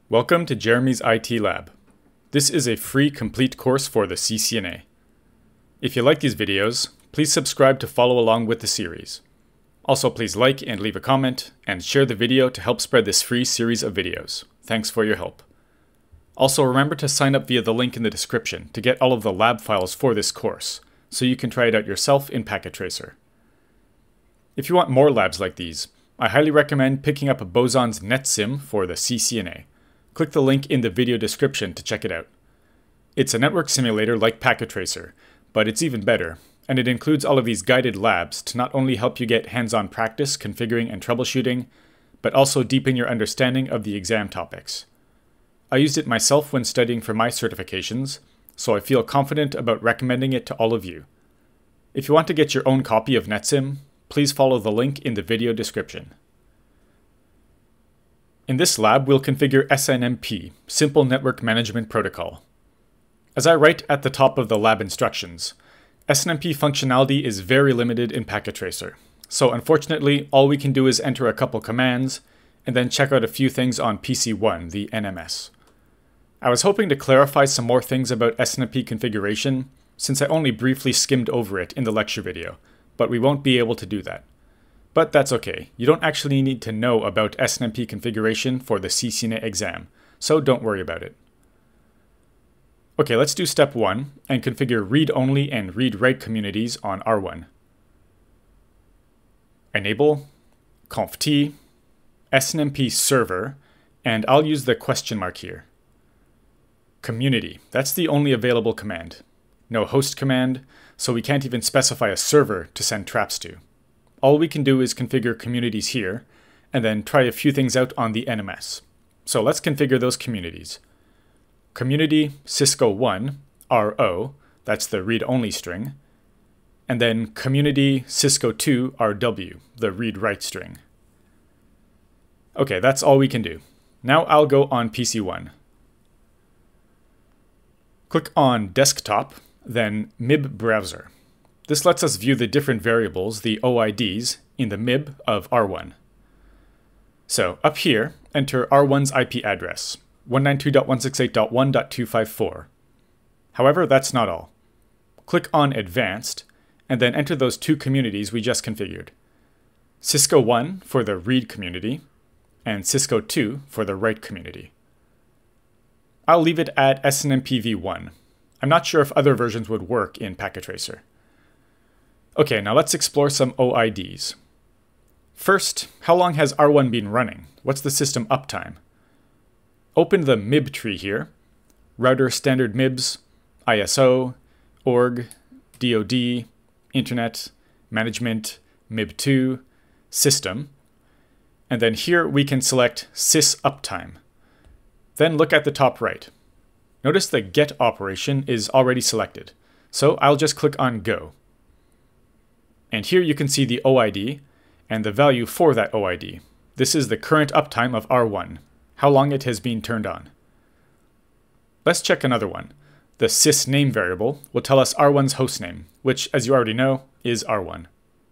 Welcome to Jeremy's IT Lab. This is a free complete course for the CCNA. If you like these videos, please subscribe to follow along with the series. Also, please like and leave a comment, and share the video to help spread this free series of videos. Thanks for your help. Also, remember to sign up via the link in the description to get all of the lab files for this course, so you can try it out yourself in Packet Tracer. If you want more labs like these, I highly recommend picking up Boson's NetSim for the CCNA. Click the link in the video description to check it out. It's a network simulator like Packet Tracer, but it's even better, and it includes all of these guided labs to not only help you get hands-on practice configuring and troubleshooting, but also deepen your understanding of the exam topics. I used it myself when studying for my certifications, so I feel confident about recommending it to all of you. If you want to get your own copy of NetSim, please follow the link in the video description. In this lab, we'll configure SNMP, Simple Network Management Protocol. As I write at the top of the lab instructions, SNMP functionality is very limited in Packet Tracer, so unfortunately all we can do is enter a couple commands and then check out a few things on PC1, the NMS. I was hoping to clarify some more things about SNMP configuration since I only briefly skimmed over it in the lecture video, but we won't be able to do that. But that's okay, you don't actually need to know about SNMP configuration for the CCNA exam, so don't worry about it. Okay, let's do step 1 and configure read-only and read-write communities on R1. Enable, conft, SNMP server, and I'll use the question mark here. Community, that's the only available command. No host command, so we can't even specify a server to send traps to. All we can do is configure communities here, and then try a few things out on the NMS. So let's configure those communities. Community Cisco1 RO, that's the read-only string, and then community Cisco2 RW, the read-write string. Okay, that's all we can do. Now I'll go on PC1. Click on Desktop, then MIB Browser. This lets us view the different variables, the OIDs, in the MIB of R1. So up here, enter R1's IP address, 192.168.1.254. However, that's not all. Click on Advanced, and then enter those two communities we just configured. Cisco1 for the read community, and Cisco2 for the write community. I'll leave it at SNMPv1. I'm not sure if other versions would work in Packet Tracer. Okay, now let's explore some OIDs. First, how long has R1 been running? What's the system uptime? Open the MIB tree here. Router standard MIBs, ISO, org, DoD, Internet, Management, MIB2, System. And then here we can select sys uptime. Then look at the top right. Notice the get operation is already selected, so I'll just click on Go. And here you can see the OID and the value for that OID. This is the current uptime of R1, how long it has been turned on. Let's check another one. The sysname variable will tell us R1's hostname, which, as you already know, is R1.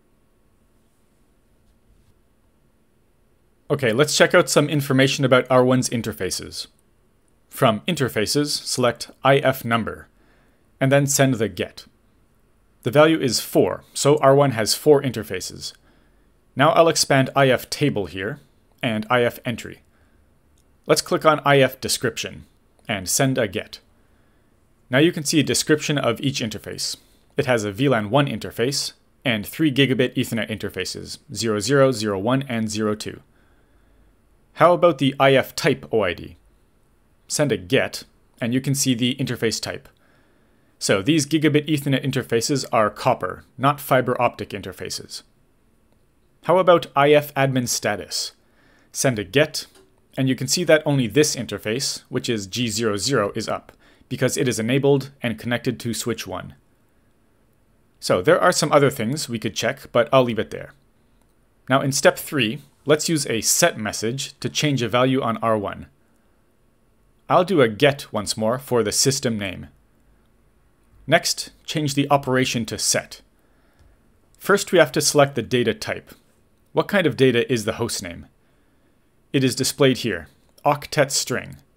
Okay, let's check out some information about R1's interfaces. From Interfaces, select IF number, and then send the GET. The value is 4, so R1 has 4 interfaces. Now I'll expand IF table here, and IF entry. Let's click on IF description, and send a GET. Now you can see a description of each interface. It has a VLAN 1 interface, and 3 gigabit Ethernet interfaces, 00, 01, and 02. How about the IF type OID? Send a GET, and you can see the interface type. So these gigabit Ethernet interfaces are copper, not fiber optic interfaces. How about IF admin status? Send a GET, and you can see that only this interface, which is G00, is up, because it is enabled and connected to switch 1. So there are some other things we could check, but I'll leave it there. Now in step 3, let's use a set message to change a value on R1. I'll do a GET once more for the system name. Next, change the operation to set. First, we have to select the data type. What kind of data is the hostname? It is displayed here, octet string,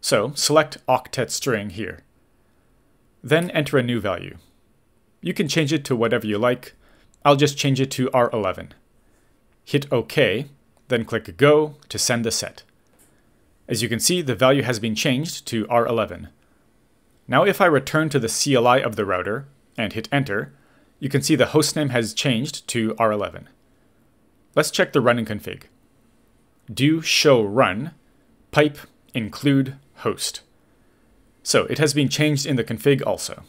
So select octet string here. Then enter a new value. You can change it to whatever you like. I'll just change it to R11. Hit OK, then click Go to send the set. As you can see, the value has been changed to R11. Now if I return to the CLI of the router and hit enter, you can see the hostname has changed to R11. Let's check the running config. Do show run pipe include host. So it has been changed in the config also.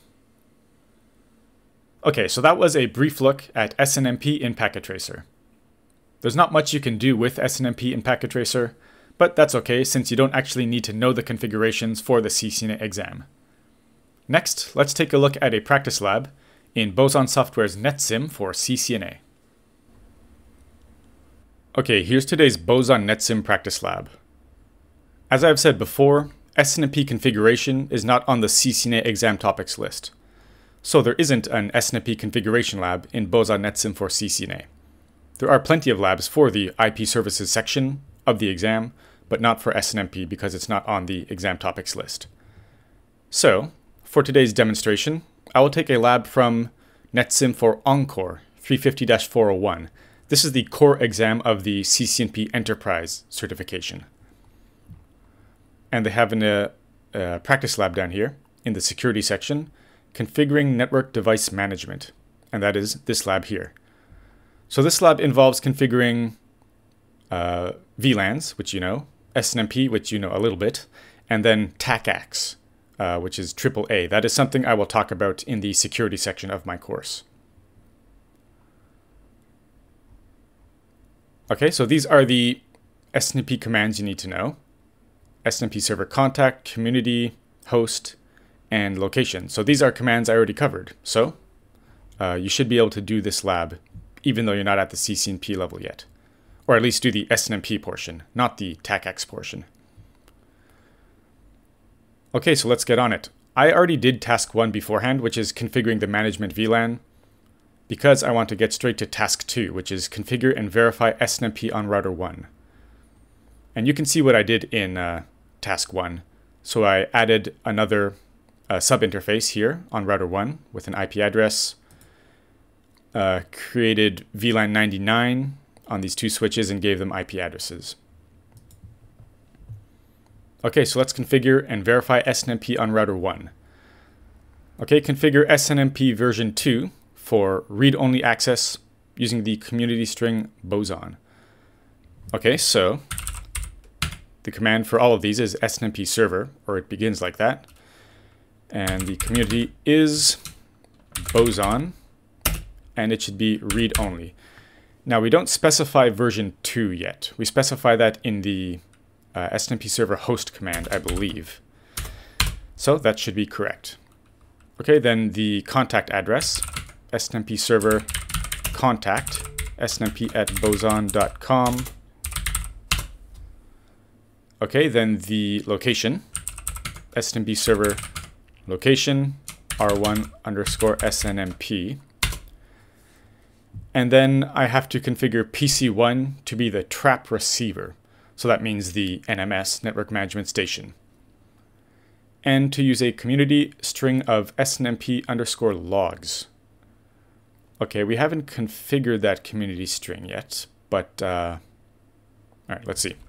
Okay, so that was a brief look at SNMP in Packet Tracer. There's not much you can do with SNMP in Packet Tracer, but that's okay since you don't actually need to know the configurations for the CCNA exam. Next, let's take a look at a practice lab in Boson Software's NetSim for CCNA. Okay, here's today's Boson NetSim practice lab. As I've said before, SNMP configuration is not on the CCNA exam topics list. So there isn't an SNMP configuration lab in Boson NetSim for CCNA. There are plenty of labs for the IP services section of the exam, but not for SNMP because it's not on the exam topics list. So, for today's demonstration, I will take a lab from NetSim for Encore 350-401. This is the core exam of the CCNP Enterprise certification. And they have a practice lab down here in the security section, configuring network device management. And that is this lab here. So this lab involves configuring VLANs, which you know, SNMP, which you know a little bit, and then TACACS, which is AAA. That is something I will talk about in the security section of my course. Okay, so these are the SNMP commands you need to know. SNMP server contact, community, host, and location. So these are commands I already covered. So you should be able to do this lab even though you're not at the CCNP level yet. Or at least do the SNMP portion, not the TACACS portion. Okay, so let's get on it. I already did task 1 beforehand, which is configuring the management VLAN, because I want to get straight to task 2, which is configure and verify SNMP on router 1. And you can see what I did in task 1. So I added another sub-interface here on router 1 with an IP address, created VLAN 99 on these two switches and gave them IP addresses. Okay, so let's configure and verify SNMP on router 1. Okay, configure SNMP version 2 for read-only access using the community string boson. Okay, so the command for all of these is SNMP server, or it begins like that. And the community is boson, and it should be read-only. Now, we don't specify version 2 yet. We specify that in the SNMP server host command, I believe. So that should be correct. Okay, then the contact address, SNMP server contact, snmp@boson.com. Okay, then the location, SNMP server location, r1_snmp. And then I have to configure PC1 to be the trap receiver. So that means the NMS, Network Management Station. And to use a community string of snmp_logs. Okay, we haven't configured that community string yet, but all right, let's see.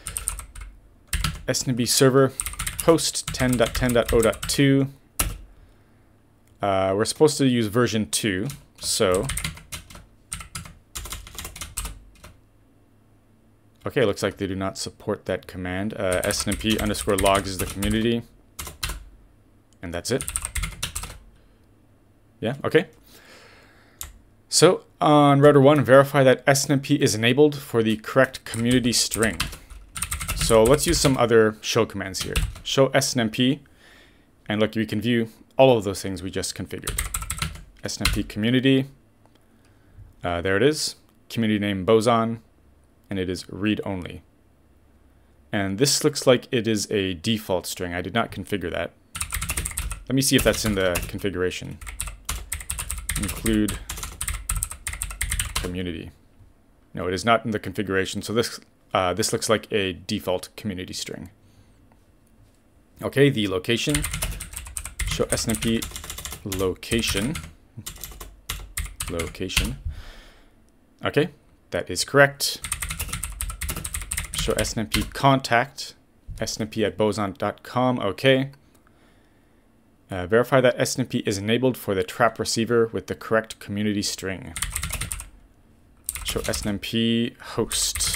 SNMP server host 10.10.0.2. We're supposed to use version 2, so okay, looks like they do not support that command. snmp_logs is the community. And that's it. Yeah, okay. So on router 1, verify that SNMP is enabled for the correct community string. So let's use some other show commands here. Show SNMP, and look, we can view all of those things we just configured. SNMP community, there it is. Community name boson. And it is read-only. And this looks like it is a default string. I did not configure that. Let me see if that's in the configuration. Include community. No, it is not in the configuration. So this looks like a default community string. Okay, the location, show SNMP location. Okay, that is correct. Show SNMP contact, snmp@boson.com. Okay. Verify that SNMP is enabled for the trap receiver with the correct community string. Show SNMP host.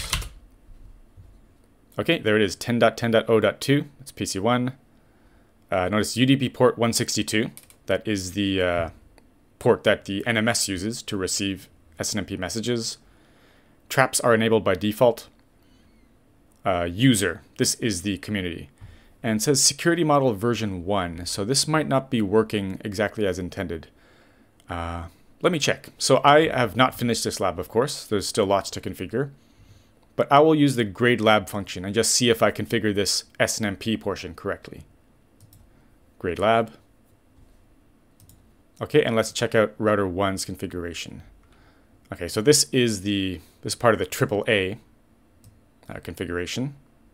Okay, there it is, 10.10.0.2. That's PC1. Notice UDP port 162. That is the port that the NMS uses to receive SNMP messages. Traps are enabled by default. User, this is the community. And it says security model version 1. So this might not be working exactly as intended. Let me check. So I have not finished this lab, of course. There's still lots to configure. But I will use the grade lab function and just see if I configure this SNMP portion correctly. Grade lab. Okay, and let's check out router 1's configuration. Okay, so this is part of the AAA configuration.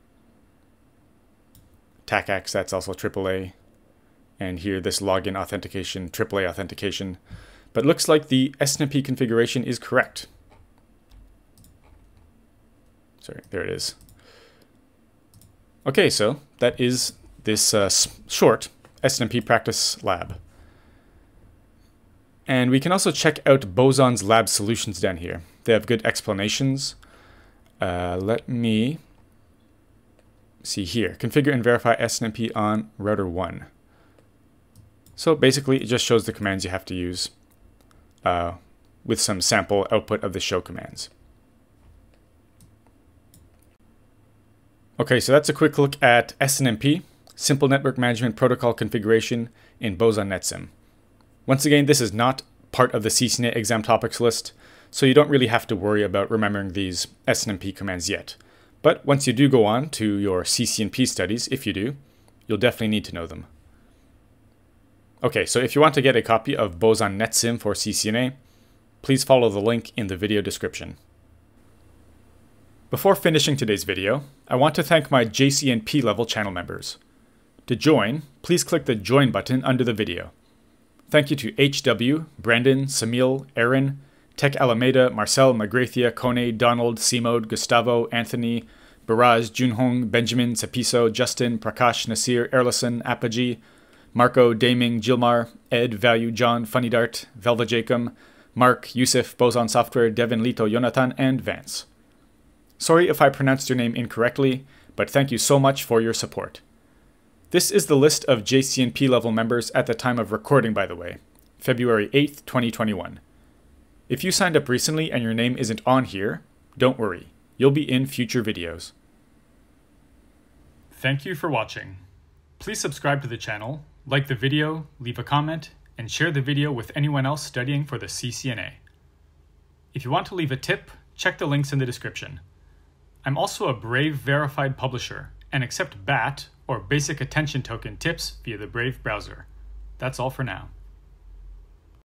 TACACS, that's also AAA. And here, this login authentication, AAA authentication. But looks like the SNMP configuration is correct. Sorry, there it is. Okay, so that is this short SNMP practice lab. And we can also check out Boson's lab solutions down here. They have good explanations. Let me see here. Configure and verify SNMP on router 1. So basically, it just shows the commands you have to use with some sample output of the show commands. Okay, so that's a quick look at SNMP, Simple Network Management Protocol Configuration in Boson NetSim. Once again, this is not part of the CCNA exam topics list, so you don't really have to worry about remembering these SNMP commands yet. But once you do go on to your CCNP studies, if you do, you'll definitely need to know them. Okay, so if you want to get a copy of Boson NetSim for CCNA, please follow the link in the video description. Before finishing today's video, I want to thank my JCNP level channel members. To join, please click the Join button under the video. Thank you to HW, Brandon, Samil, Aaron, Tech Alameda, Marcel, Magrathia, Kone, Donald, Simode, Gustavo, Anthony, Baraz, Junhong, Benjamin, Sapiso, Justin, Prakash, Nasir, Erlison, Apogee, Marco, Daming, Gilmar, Ed, Value, John, Funny Dart, Velva Jacob, Mark, Yusuf, Boson Software, Devin, Lito, Jonathan, and Vance. Sorry if I pronounced your name incorrectly, but thank you so much for your support. This is the list of JCNP level members at the time of recording, by the way, February 8th, 2021. If you signed up recently and your name isn't on here, don't worry, you'll be in future videos. Thank you for watching. Please subscribe to the channel, like the video, leave a comment, and share the video with anyone else studying for the CCNA. If you want to leave a tip, check the links in the description. I'm also a Brave verified publisher and accept BAT or Basic Attention Token tips via the Brave browser. That's all for now.